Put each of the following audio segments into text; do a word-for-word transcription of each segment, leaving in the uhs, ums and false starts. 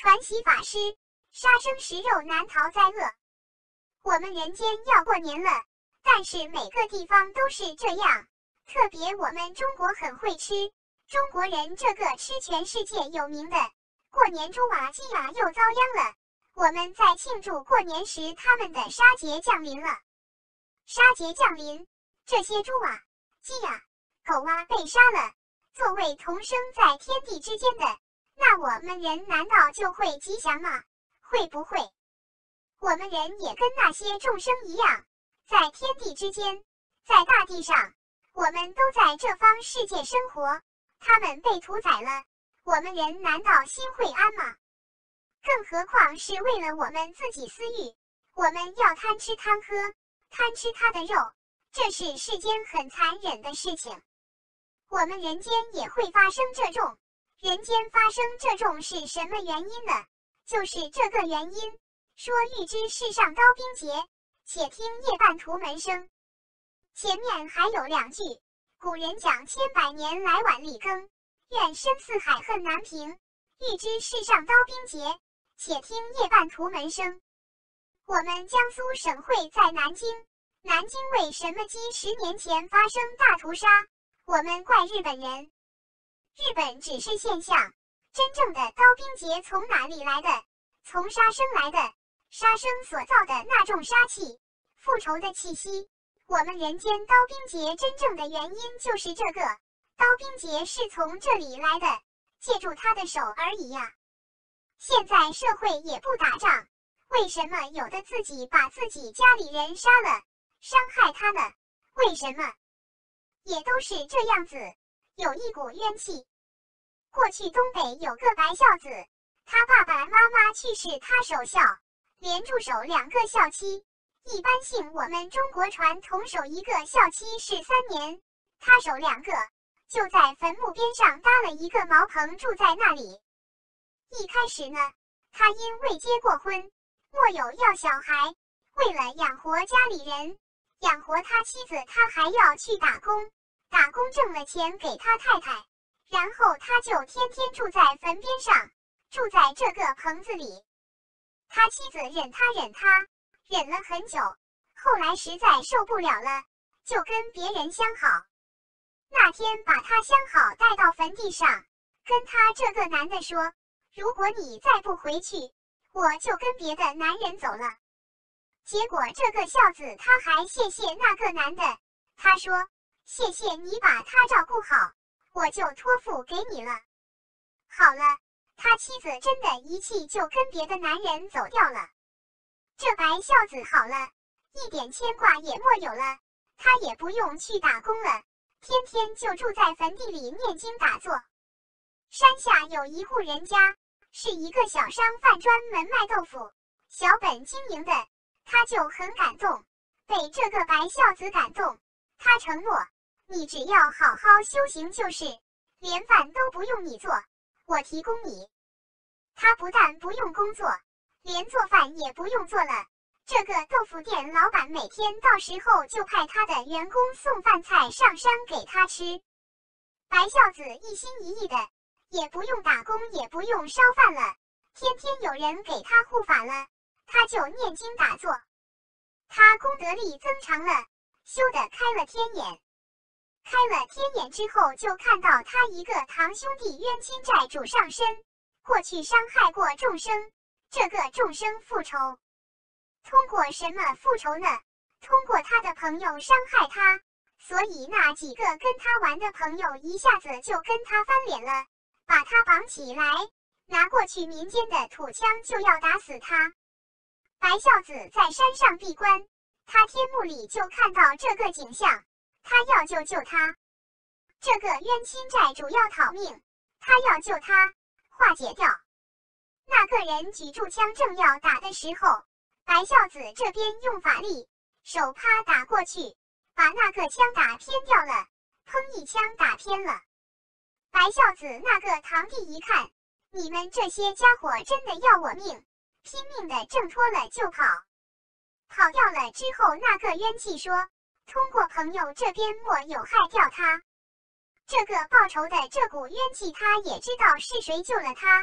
传习法师，杀生食肉难逃灾厄。我们人间要过年了，但是每个地方都是这样，特别我们中国很会吃，中国人这个吃全世界有名的，过年猪啊鸡啊又遭殃了。我们在庆祝过年时，他们的杀节降临了。杀节降临，这些猪啊鸡啊狗啊被杀了，作为同生在天地之间的，那我们人难道就会吉祥吗？会不会？我们人也跟那些众生一样，在天地之间，在大地上，我们都在这方世界生活，他们被屠宰了，我们人难道心会安吗？更何况是为了我们自己私欲，我们要贪吃贪喝，贪吃他的肉，这是世间很残忍的事情。我们人间也会发生这种，人间发生这种是什么原因呢？就是这个原因。说欲知世上刀兵劫，且听夜半屠门声。前面还有两句，古人讲千百年来晚力耕，愿深似海恨难平。欲知世上刀兵劫，且听夜半屠门声。我们江苏省会在南京，南京为什么几十年前发生大屠杀？我们怪日本人，日本只是现象，真正的刀兵劫从哪里来的？从杀生来的。杀生所造的那种杀气，复仇的气息，我们人间刀兵劫真正的原因就是这个，刀兵劫是从这里来的，借助他的手而已呀、啊。现在社会也不打仗，为什么有的自己把自己家里人杀了，伤害他呢？为什么？也都是这样子，有一股冤气。过去东北有个白孝子，他爸爸妈妈去世，他守孝。连驻守两个孝期，一般性我们中国传统守一个孝期是三年，他守两个，就在坟墓边上搭了一个茅棚住在那里。一开始呢，他因未结过婚，莫有要小孩，为了养活家里人，养活他妻子，他还要去打工，打工挣了钱给他太太，然后他就天天住在坟边上，住在这个棚子里。他妻子忍他忍他忍了很久，后来实在受不了了，就跟别人相好。那天把他相好带到坟地上，跟他这个男的说，如果你再不回去，我就跟别的男人走了。结果这个孝子他还谢谢那个男的，他说，谢谢你把他照顾好，我就托付给你了。好了，他妻子真的一气就跟别的男人走掉了。这白孝子好了，一点牵挂也没有了，他也不用去打工了，天天就住在坟地里念经打坐。山下有一户人家，是一个小商贩，专门卖豆腐，小本经营的，他就很感动，被这个白孝子感动，他承诺，你只要好好修行就是，连饭都不用你做，我提供你。他不但不用工作，连做饭也不用做了，这个豆腐店老板每天到时候就派他的员工送饭菜上山给他吃。白孝子一心一意的，也不用打工，也不用烧饭了，天天有人给他护法了，他就念经打坐，他功德力增长了，修得开了天眼。开了天眼之后，就看到他一个堂兄弟冤亲债主上身，过去伤害过众生，这个众生复仇，通过什么复仇呢？通过他的朋友伤害他，所以那几个跟他玩的朋友一下子就跟他翻脸了，把他绑起来，拿过去民间的土枪就要打死他。白孝子在山上闭关，他天幕里就看到这个景象，他要救救他。这个冤亲债主要讨命，他要救他，化解掉。那个人举住枪正要打的时候，白孝子这边用法力，手啪打过去，把那个枪打偏掉了，砰一枪打偏了。白孝子那个堂弟一看，你们这些家伙真的要我命，拼命的挣脱了就跑。跑掉了之后，那个冤气说，通过朋友这边莫有害掉他。这个报仇的这股冤气，他也知道是谁救了他，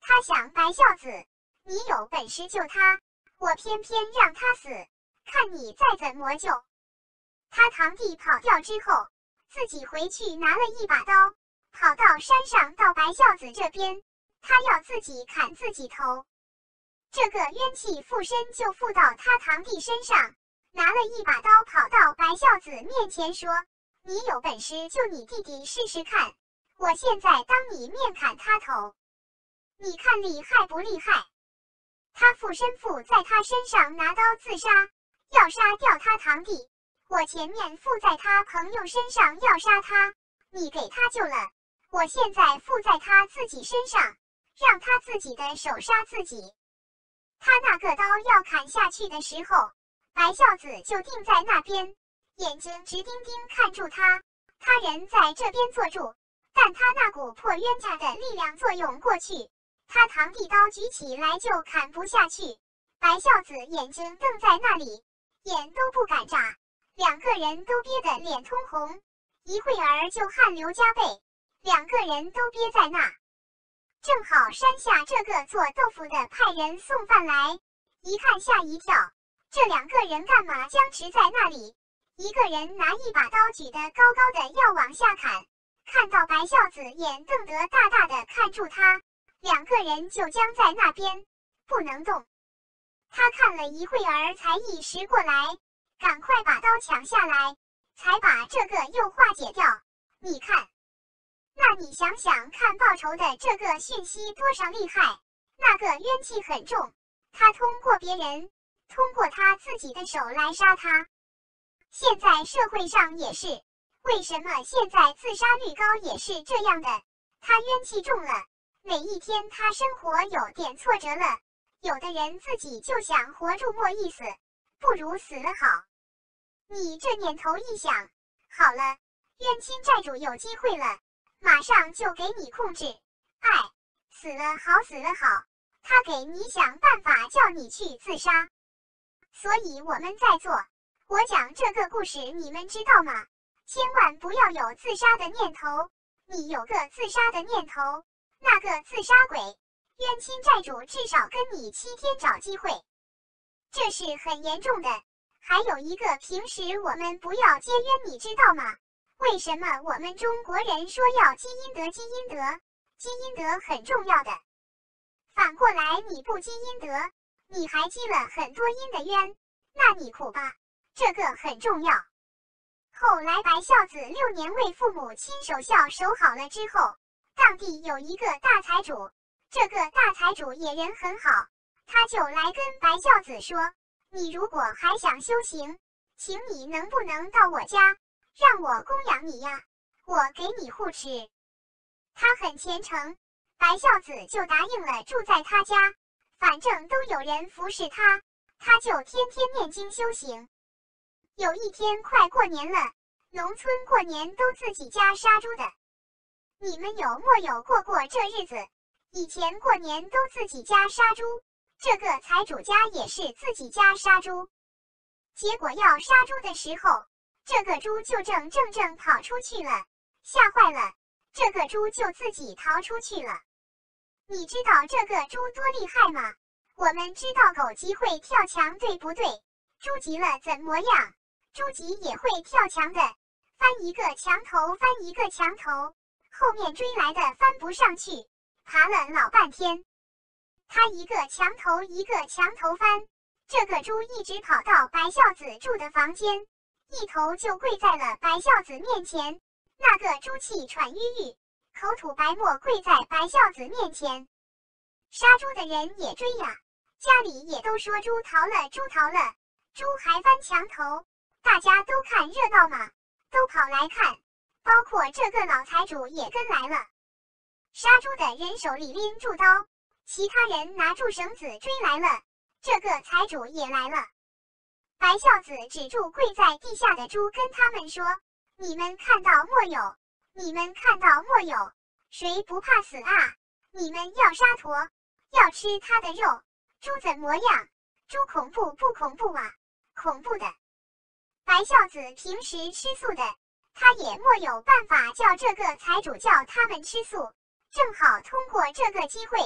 他想，白孝子，你有本事救他，我偏偏让他死，看你再怎么救。他堂弟跑掉之后，自己回去拿了一把刀，跑到山上到白孝子这边，他要自己砍自己头。这个冤气附身就附到他堂弟身上，拿了一把刀跑到白孝子面前说：“你有本事救你弟弟试试看，我现在当你面砍他头，你看厉害不厉害？”他附身附在他身上拿刀自杀，要杀掉他堂弟。我前面附在他朋友身上要杀他，你给他救了，我现在附在他自己身上，让他自己的手杀自己。他那个刀要砍下去的时候，白孝子就定在那边，眼睛直盯盯看住他。他人在这边坐住，但他那股破冤家的力量作用过去，他堂弟刀举起来就砍不下去。白孝子眼睛瞪在那里，眼都不敢眨，两个人都憋得脸通红，一会儿就汗流浃背，两个人都憋在那。正好山下这个做豆腐的派人送饭来，一看吓一跳，这两个人干嘛僵持在那里？一个人拿一把刀举得高高的要往下砍，看到白孝子眼瞪得大大的看住他，两个人就僵在那边不能动。他看了一会儿才意识过来，赶快把刀抢下来，才把这个又化解掉。你看，那你想想看，报仇的这个讯息多少厉害，那个冤气很重，他通过别人，通过他自己的手来杀他。现在社会上也是，为什么现在自杀率高也是这样的？他冤气重了，每一天他生活有点挫折了，有的人自己就想活住没意思，不如死了好。你这念头一想，好了，冤亲债主有机会了，马上就给你控制。哎，死了好，死了好，他给你想办法叫你去自杀。所以我们在做，我讲这个故事你们知道吗？千万不要有自杀的念头，你有个自杀的念头，那个自杀鬼冤亲债主至少跟你七天找机会，这是很严重的。还有一个，平时我们不要结冤，你知道吗？为什么我们中国人说要积阴德？积阴德，积阴德很重要的。反过来，你不积阴德，你还积了很多阴的冤，那你苦吧，这个很重要。后来白孝子六年为父母亲守孝守好了之后，当地有一个大财主，这个大财主也人很好，他就来跟白孝子说，你如果还想修行，请你能不能到我家，让我供养你呀，我给你护持。他很虔诚，白孝子就答应了，住在他家，反正都有人服侍他，他就天天念经修行。有一天快过年了，农村过年都自己家杀猪的，你们有没有过过这日子？以前过年都自己家杀猪，这个财主家也是自己家杀猪，结果要杀猪的时候，这个猪就正正正跑出去了，吓坏了，这个猪就自己逃出去了。你知道这个猪多厉害吗？我们知道狗急会跳墙，对不对？猪急了怎么样？猪急也会跳墙的，翻一个墙头翻一个墙头，后面追来的翻不上去，爬了老半天。他一个墙头一个墙头翻，这个猪一直跑到白孝子住的房间，一头就跪在了白孝子面前。那个猪气喘吁吁，口吐白沫，跪在白孝子面前。杀猪的人也追呀，家里也都说猪逃了，猪逃了，猪还翻墙头，大家都看热闹嘛，都跑来看，包括这个老财主也跟来了。杀猪的人手里拎住刀，其他人拿住绳子追来了，这个财主也来了。白孝子指住跪在地下的猪，跟他们说，你们看到没有？你们看到没有？谁不怕死啊？你们要杀驼，要吃他的肉，猪怎么样？猪恐怖不恐怖啊？恐怖的。白孝子平时吃素的，他也没有办法叫这个财主叫他们吃素，正好通过这个机会，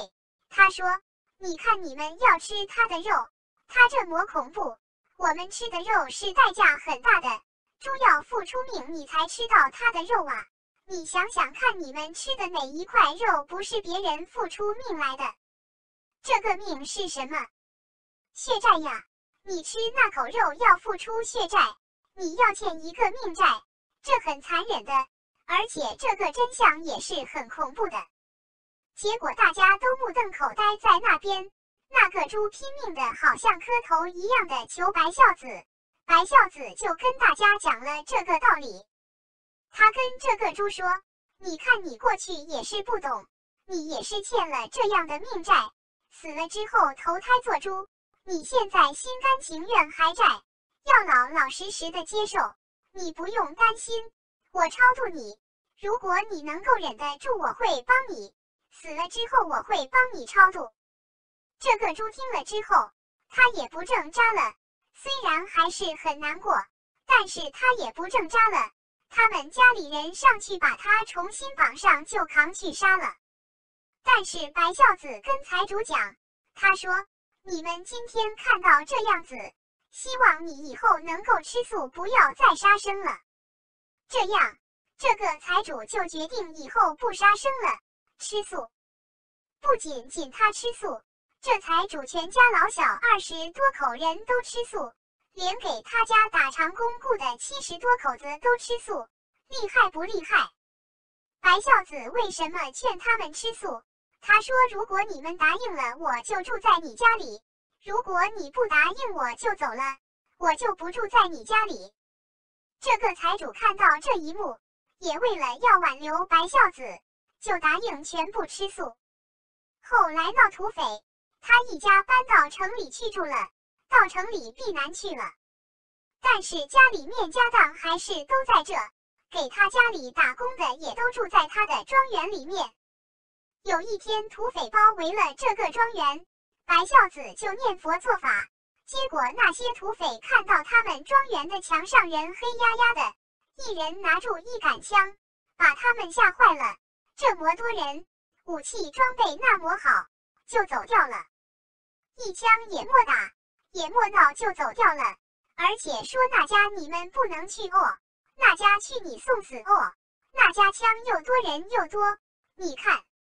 他说：“你看你们要吃他的肉，他这么恐怖。我们吃的肉是代价很大的，猪要付出命你才吃到他的肉啊！你想想看，你们吃的哪一块肉不是别人付出命来的？这个命是什么？血债呀！你吃那口肉要付出血债，你要欠一个命债，这很残忍的，而且这个真相也是很恐怖的。”结果大家都目瞪口呆在那边，那个猪拼命的好像磕头一样的求白孝子，白孝子就跟大家讲了这个道理。他跟这个猪说：“你看你过去也是不懂，你也是欠了这样的命债，死了之后投胎做猪，你现在心甘情愿还债，要老老实实的接受，你不用担心，我超度你，如果你能够忍得住，我会帮你。死了之后我会帮你超度。”这个猪听了之后，他也不挣扎了，虽然还是很难过，但是他也不挣扎了。他们家里人上去把他重新绑上，就扛去杀了。但是白孝子跟财主讲，他说：“你们今天看到这样子，希望你以后能够吃素，不要再杀生了。”这样，这个财主就决定以后不杀生了，吃素。不仅仅他吃素，这财主全家老小二十多口人都吃素，连给他家打长工雇的七十多口子都吃素，厉害不厉害？白孝子为什么劝他们吃素？他说：“如果你们答应了，我就住在你家里；如果你不答应，我就走了，我就不住在你家里。”这个财主看到这一幕，也为了要挽留白孝子，就答应全部吃素。后来闹土匪，他一家搬到城里去住了，到城里避难去了。但是家里面家当还是都在这，给他家里打工的也都住在他的庄园里面。有一天，土匪包围了这个庄园，白孝子就念佛做法，结果那些土匪看到他们庄园的墙上人黑压压的，一人拿住一杆枪，把他们吓坏了。这么多人，武器装备那么好，就走掉了，一枪也莫打，也莫闹就走掉了，而且说那家你们不能去哦，那家去你送死哦，那家枪又多人又多，你看